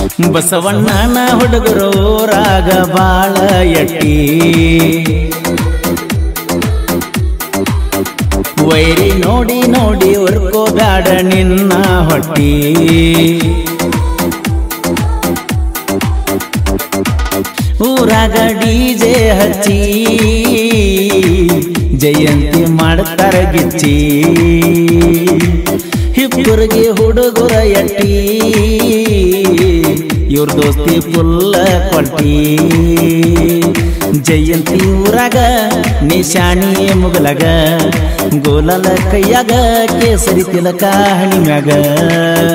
ಬಸವಣ್ಣನ ಹುಡುಗರು ರಾಗ ಬಾಳ ಎಟ್ಟಿ ವೈರಿ ನೋಡಿ ನೋಡಿ ಉರ್ಕೋದಾಡ ನಿನ್ನ ಹೊಟ್ಟಿ ಊರಾಗ ಡಿಜೆ ಹಚ್ಚಿ ಜಯಂತಿ ಮಾಡ್ತಾರ ಗಿಚ್ಚಿ ಇಬ್ಬರಿಗೆ ಹುಡುಗರ ಎಟ್ಟಿ ಇವ್ರ ದೋಸ್ತಿ ಫುಲ್ಲ ಕೊಟ್ಟಿ ಜಯಂತಿ ಊರಾಗ ನಿಶಾನಿ ಮುಗಲಗ ಗೋಲಲ ಕೈಯಾಗ ಕೇಸರಿ ತಿಲಕ ಹಣಿಮ್ಯಾಗ